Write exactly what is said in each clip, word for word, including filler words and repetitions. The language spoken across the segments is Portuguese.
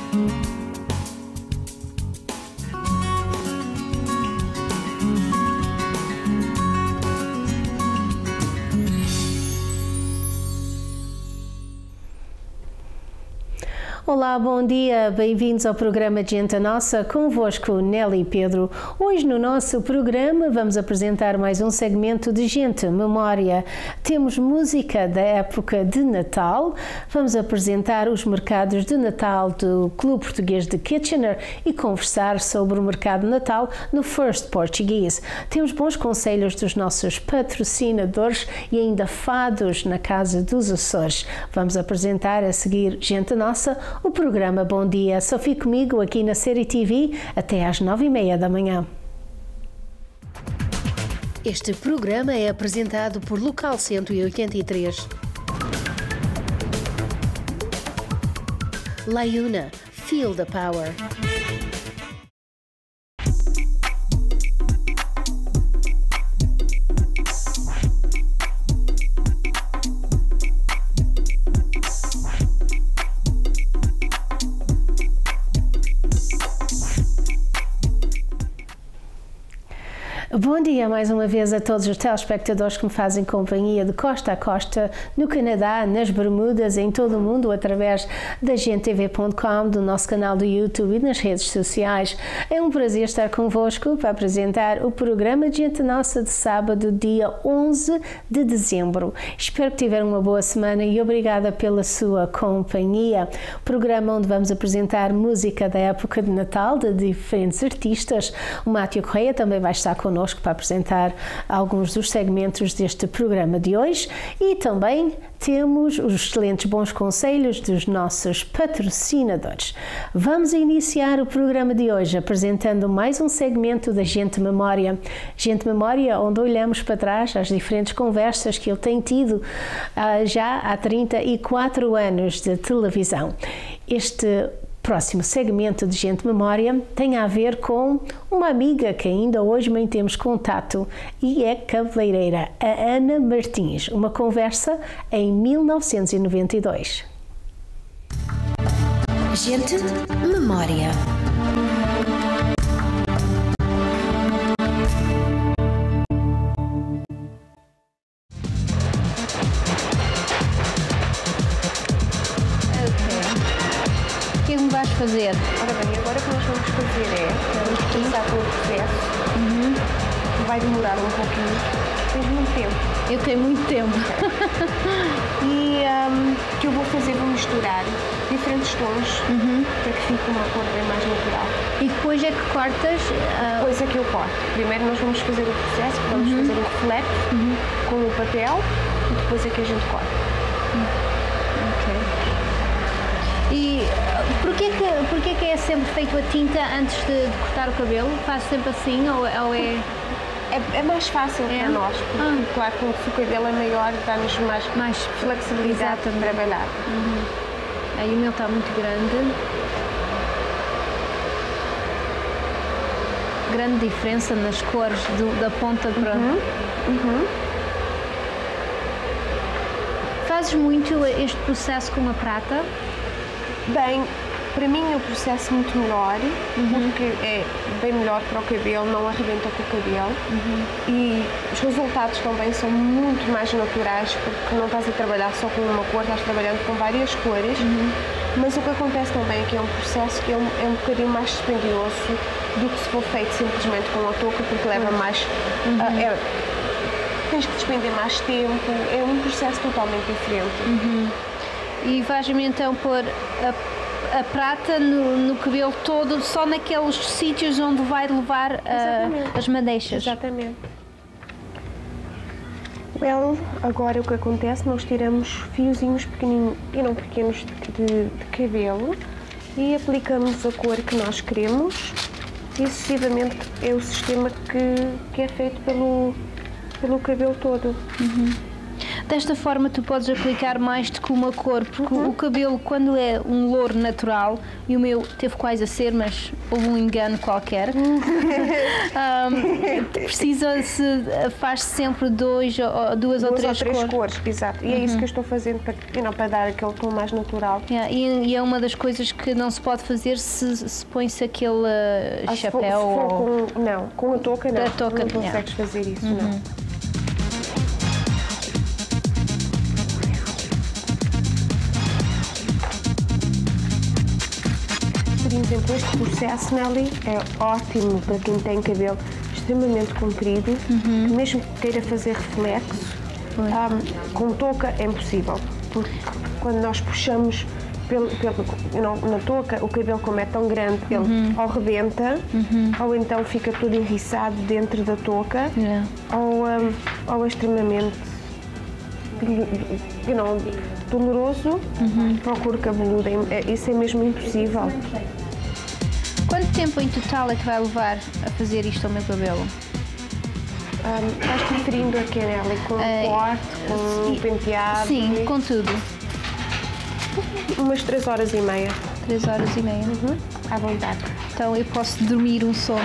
Olá, bom dia, bem-vindos ao programa Gente Nossa, convosco Nelly e Pedro. Hoje no nosso programa vamos apresentar mais um segmento de Gente Memória. Temos música da época de Natal, vamos apresentar os mercados de Natal do Clube Português de Kitchener e conversar sobre o mercado de Natal no First Portuguese. Temos bons conselhos dos nossos patrocinadores e ainda fados na Casa dos Açores. Vamos apresentar a seguir Gente Nossa, o programa Bom Dia. Só fique comigo aqui na Série T V até às nove e meia da manhã. Este programa é apresentado por Local cento e oitenta e três. Liuna, Feel the Power. Bom dia mais uma vez a todos os telespectadores que me fazem companhia de costa a costa, no Canadá, nas Bermudas, em todo o mundo, através da gente T V ponto com, do nosso canal do YouTube e nas redes sociais. É um prazer estar convosco para apresentar o programa de Gente Nossa de sábado, dia onze de dezembro. Espero que tiveram uma boa semana e obrigada pela sua companhia. Programa onde vamos apresentar música da época de Natal de diferentes artistas. O Mátio Correia também vai estar connosco para apresentar alguns dos segmentos deste programa de hoje e também temos os excelentes bons conselhos dos nossos patrocinadores. Vamos iniciar o programa de hoje apresentando mais um segmento da Gente Memória. Gente Memória, onde olhamos para trás as diferentes conversas que eu tenho tido uh, já há trinta e quatro anos de televisão. Este próximo segmento de Gente Memória tem a ver com uma amiga que ainda hoje mantemos contato e é cabeleireira, a Ana Martins. Uma conversa em mil novecentos e noventa e dois. Gente Memória. Fazer. Ora bem, agora o que nós vamos fazer é, vamos começar com o processo, uhum. que vai demorar um pouquinho. Tens muito tempo. Eu tenho muito tempo. E um, o que eu vou fazer, vou misturar diferentes tons, uhum. para que fique uma cor bem mais natural. E depois é que cortas? Uh... Depois é que eu corto. Primeiro nós vamos fazer o processo, vamos uhum. fazer um reflexo uhum. com o papel e depois é que a gente corta. Uhum. E porquê que, porquê que é sempre feito a tinta antes de, de cortar o cabelo? Faz sempre assim ou, ou é... é... É mais fácil é? para nós, porque ah. claro que se o cabelo é maior dá-nos mais, mais flexibilidade para trabalhar. Uhum. Aí o meu está muito grande. Grande diferença nas cores do, da ponta para... Uhum. Uhum. Fazes muito este processo com a prata? Bem, para mim é um processo muito melhor, uhum. porque é bem melhor para o cabelo, não arrebenta com o cabelo uhum. e os resultados também são muito mais naturais, porque não estás a trabalhar só com uma cor, estás trabalhando com várias cores, uhum. mas o que acontece também é que é um processo que é um, é um bocadinho mais dispendioso do que se for feito simplesmente com a touca, porque leva uhum. mais... Uhum. Uh, é, tens que despender mais tempo, é um processo totalmente diferente. Uhum. E vais-me então pôr a, a prata no, no cabelo todo, só naqueles sítios onde vai levar uh, as madeixas. Exatamente. Well, agora o que acontece, nós tiramos fiozinhos pequeninos e não pequenos de, de cabelo e aplicamos a cor que nós queremos e sucessivamente é o sistema que, que é feito pelo, pelo cabelo todo. Uhum. Desta forma tu podes aplicar mais do que uma cor, porque uhum. o cabelo, quando é um louro natural, e o meu teve quase a ser, mas houve um engano qualquer, um, precisa-se, faz-se sempre dois, duas, duas ou três, ou três cores. cores. Exato. E é uhum. isso que eu estou fazendo para, you know, para dar aquele tom mais natural. Yeah, e, e é uma das coisas que não se pode fazer se, se põe-se aquele ah, chapéu. Se for, se for ou... com, não, com a touca não. A touca, não consegues yeah. fazer isso, uhum. não. Por exemplo, este processo, Nelly, é ótimo para quem tem cabelo extremamente comprido, uhum. que mesmo que queira fazer reflexo, um, com touca é impossível, porque quando nós puxamos pelo, pelo, não, na touca, o cabelo como é tão grande, ele uhum. ou rebenta, uhum. ou então fica todo enriçado dentro da touca, yeah. ou, um, ou é extremamente you know, doloroso uhum. para o couro cabeludo. É, isso é mesmo impossível. Quanto tempo em total é que vai levar a fazer isto ao meu cabelo? Um, estás preferindo a Nelly com uh, corte, com sim, penteado? Sim, com tudo. Umas três horas e meia. Três horas e meia? Uhum. À vontade. Então eu posso dormir um sono.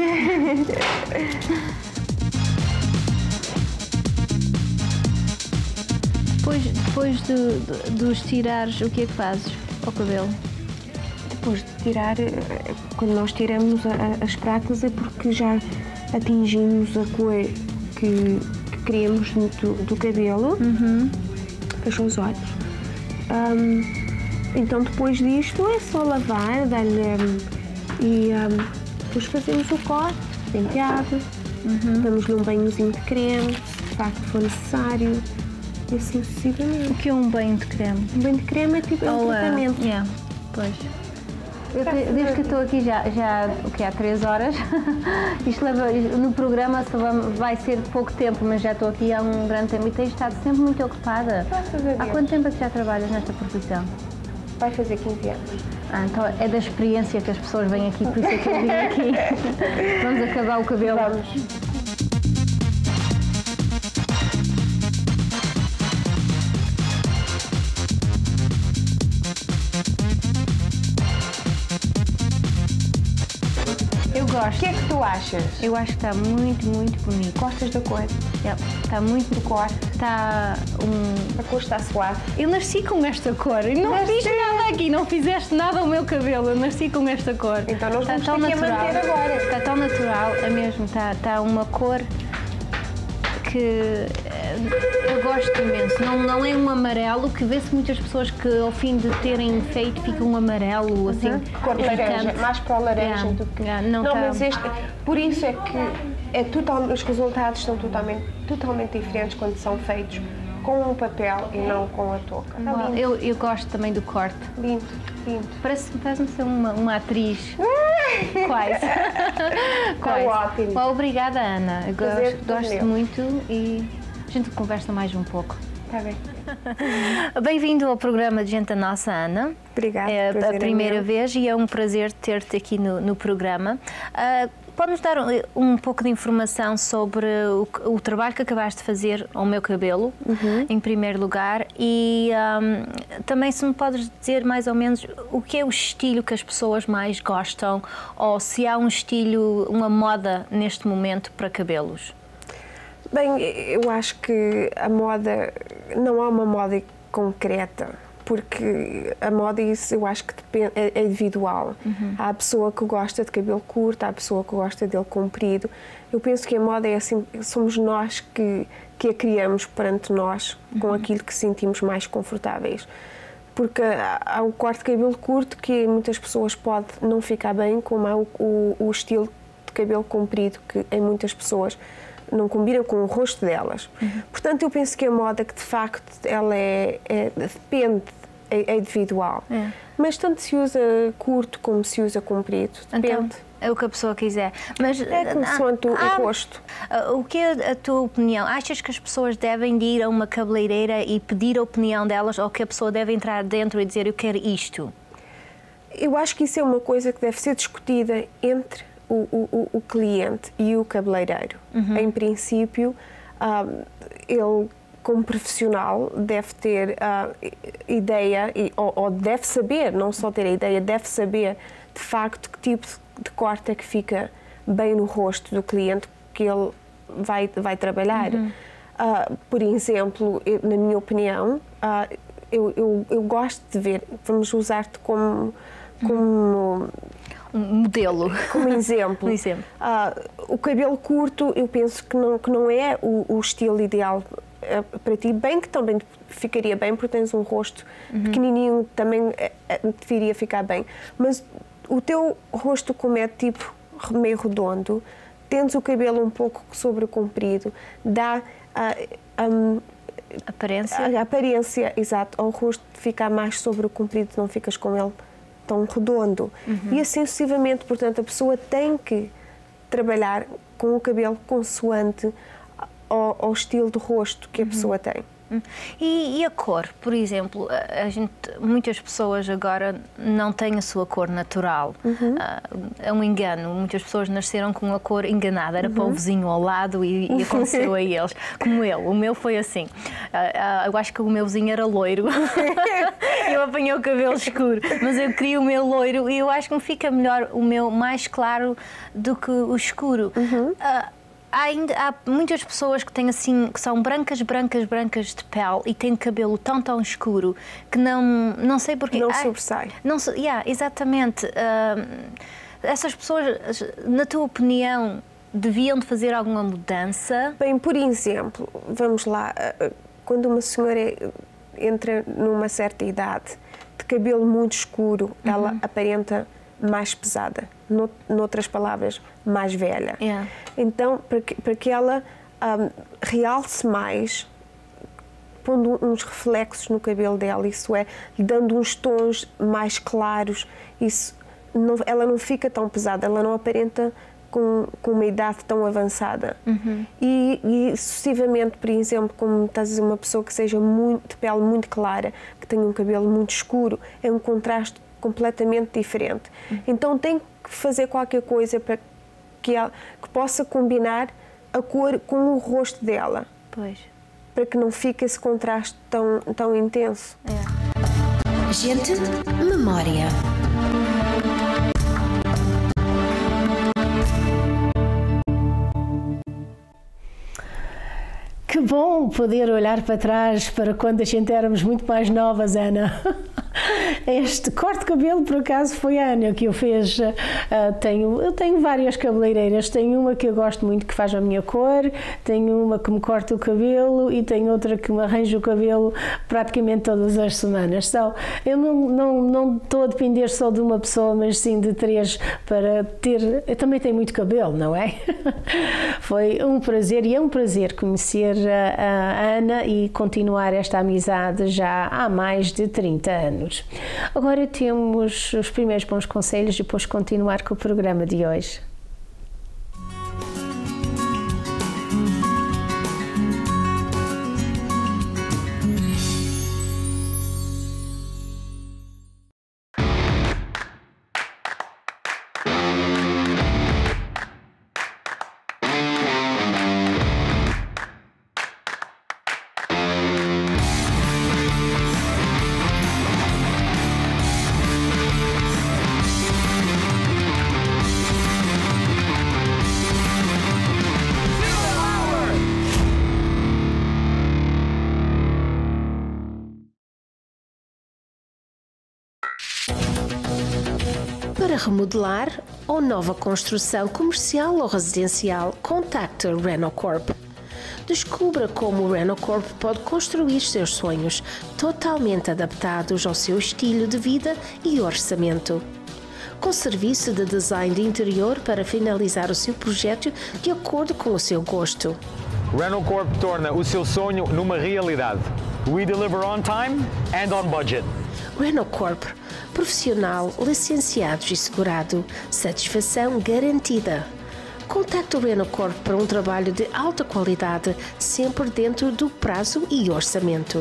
depois depois de, de, de os tirares, o que é que fazes ao cabelo? Depois de tirar, quando nós tiramos a, a, as pratas é porque já atingimos a cor que, que queríamos do, do cabelo. Uhum. Fecha os olhos. Um, então depois disto é só lavar, dar-lhe um, e um, depois fazemos o corte, penteado, uhum. damos-lhe um banhozinho de creme, se de facto for necessário, e assim sucessivamente. O que é um banho de creme? Um banho de creme é tipo um oh, tratamento. Uh, yeah. Pois. Eu te, desde que estou aqui já, já o que há três horas, isto leva, no programa vai ser pouco tempo, mas já estou aqui há um grande tempo e tenho estado sempre muito ocupada. Há quanto tempo é que já trabalhas nesta profissão? Vai fazer quinze anos. Ah, então é da experiência que as pessoas vêm aqui, por isso é que eu vim aqui. Vamos acabar o cabelo. Vamos. O que é que tu achas? Eu acho que está muito, muito bonito. Gostas da cor? Yeah, está muito do corte. Está um... A cor está suave. Eu nasci com esta cor e não nasci. Fiz nada aqui, não fizeste nada ao meu cabelo. Eu nasci com esta cor. Então nós está vamos ter que a manter agora. Está tão natural, é mesmo. Está, está uma cor que eu gosto imenso. Não, não é um amarelo, que vê-se muitas pessoas que ao fim de terem feito fica um amarelo assim. Uhum. Cor de laranja, mais para o laranja yeah. do que... Yeah, não não tá... mas este, por isso é que é total, os resultados são totalmente, totalmente diferentes quando são feitos com o papel e não com a touca. Tá eu, eu gosto também do corte. Lindo, lindo. Parece, parece-me ser uma, uma atriz. Quase. Quase. Tá ótimo. Bom, obrigada, Ana. Eu gosto, gosto muito e a gente conversa mais um pouco. Está bem. Bem-vindo ao programa de Gente Nossa, Ana. Obrigada. É a primeira é vez e é um prazer ter-te aqui no, no programa. Uh, Pode-nos dar um, um pouco de informação sobre o, o trabalho que acabaste de fazer ao meu cabelo, uhum. em primeiro lugar, e um, também se me podes dizer mais ou menos o que é o estilo que as pessoas mais gostam, ou se há um estilo, uma moda neste momento para cabelos? Bem, eu acho que a moda, não há uma moda concreta, porque a moda, isso eu acho que depende, é individual. Uhum. Há a pessoa que gosta de cabelo curto, há a pessoa que gosta dele comprido. Eu penso que a moda é assim, somos nós que, que a criamos perante nós, uhum. com aquilo que sentimos mais confortáveis. Porque há, há o corte de cabelo curto que muitas pessoas pode não ficar bem, como há o, o, o estilo de cabelo comprido que em muitas pessoas não combina com o rosto delas. Uhum. Portanto, eu penso que a moda, que de facto ela é, é depende, é, é individual. É. Mas tanto se usa curto como se usa comprido, depende. Então, é o que a pessoa quiser. Mas, é consoante ah, o rosto. Ah, o que é a tua opinião? Achas que as pessoas devem ir a uma cabeleireira e pedir a opinião delas, ou que a pessoa deve entrar dentro e dizer eu quero isto? Eu acho que isso é uma coisa que deve ser discutida entre O, o, o cliente e o cabeleireiro. Uhum. Em princípio, um, ele como profissional, deve ter a uh, ideia, ou, ou deve saber, não só ter a ideia, deve saber de facto que tipo de corte é que fica bem no rosto do cliente que ele vai, vai trabalhar. Uhum. Uh, por exemplo, eu, na minha opinião, uh, eu, eu, eu gosto de ver, vamos usar-te como, como um modelo, como exemplo. um exemplo. Uh, o cabelo curto, eu penso que não, que não é o, o estilo ideal uh, para ti, bem que também ficaria bem, porque tens um rosto uhum. pequenininho, também uh, uh, deveria ficar bem. Mas o teu rosto, como é tipo meio redondo, tens o cabelo um pouco sobre comprido, dá uh, um, aparência. A, a aparência, exato, ao rosto ficar mais sobre o comprido, não ficas com ele tão redondo. Uhum. E assim sucessivamente, portanto, a pessoa tem que trabalhar com o cabelo consoante ao, ao estilo de rosto que a uhum. pessoa tem. E, e a cor, por exemplo, a, a gente, muitas pessoas agora não têm a sua cor natural. Uhum. Uh, é um engano. Muitas pessoas nasceram com a cor enganada, era uhum. para o vizinho ao lado e, e aconteceu a eles. Como eu, o meu foi assim. Uh, uh, eu acho que o meu vizinho era loiro. Eu apanhei o cabelo escuro, mas eu queria o meu loiro e eu acho que me fica melhor o meu mais claro do que o escuro. Uhum. Uh, Há, ainda, há muitas pessoas que têm assim, que são brancas, brancas, brancas de pele e têm cabelo tão, tão escuro que não, não sei porquê. Não sobressai. Não, yeah, exatamente. Uh, essas pessoas, na tua opinião, deviam de fazer alguma mudança? Bem, por exemplo, vamos lá, quando uma senhora entra numa certa idade, de cabelo muito escuro, uhum. ela aparenta mais pesada. Noutras palavras, mais velha. Yeah. Então, para que, para que ela um, realce mais, pondo uns reflexos no cabelo dela, isso é, dando uns tons mais claros, isso, não, ela não fica tão pesada, ela não aparenta com, com uma idade tão avançada. Uhum. E, e sucessivamente, por exemplo, como estás a dizer, uma pessoa que seja muito, de pele muito clara, que tenha um cabelo muito escuro, é um contraste completamente diferente. Uhum. Então tem que fazer qualquer coisa para que ela que possa combinar a cor com o rosto dela. Pois. Para que não fique esse contraste tão, tão intenso. É. Gente, memória. Que bom poder olhar para trás para quando a gente éramos muito mais novas, Ana. Este corte de cabelo, por acaso, foi a Ana que o fez. Uh, tenho, eu tenho várias cabeleireiras. Tenho uma que eu gosto muito, que faz a minha cor, tenho uma que me corta o cabelo e tenho outra que me arranja o cabelo praticamente todas as semanas. Então, eu não, não, não estou a depender só de uma pessoa, mas sim de três para ter... Eu também tenho muito cabelo, não é? Foi um prazer e é um prazer conhecer a, a Ana e continuar esta amizade já há mais de trinta anos. Agora temos os primeiros bons conselhos e depois continuar com o programa de hoje. Para remodelar ou nova construção comercial ou residencial, contacte a Renocorp. Descubra como o Renocorp pode construir seus sonhos totalmente adaptados ao seu estilo de vida e orçamento. Com serviço de design de interior para finalizar o seu projeto de acordo com o seu gosto. Renocorp torna o seu sonho numa realidade. We deliver on time and on budget. Renocorp, profissional, licenciados e segurado, satisfação garantida. Contacte o Renocorp para um trabalho de alta qualidade, sempre dentro do prazo e orçamento.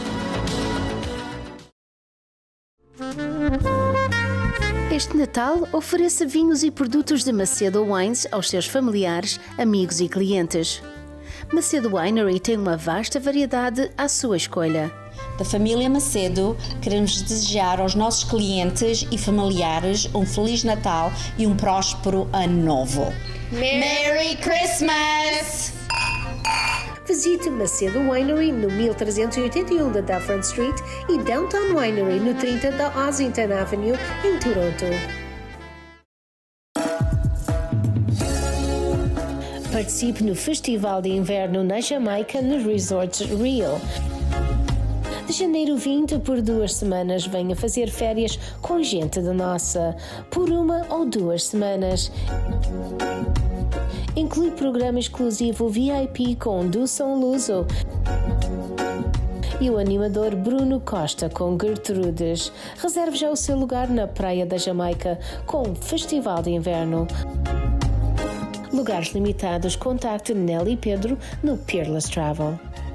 Este Natal, ofereça vinhos e produtos de Macedo Wines aos seus familiares, amigos e clientes. Macedo Winery tem uma vasta variedade à sua escolha. Da família Macedo, queremos desejar aos nossos clientes e familiares um Feliz Natal e um próspero Ano Novo. Merry Christmas! Visite Macedo Winery no mil trezentos e oitenta e um da Dufferin Street e Downtown Winery no trinta da Ossington Avenue, em Toronto. Participe no Festival de Inverno na Jamaica nos Resorts Rio. De janeiro vinte por duas semanas, venha fazer férias com gente da nossa, por uma ou duas semanas. Inclui programa exclusivo V I P com Dusson Luso e o animador Bruno Costa com Gertrudes. Reserve já o seu lugar na Praia da Jamaica com Festival de Inverno. Lugares limitados, contacte Nelly Pedro no Peerless Travel.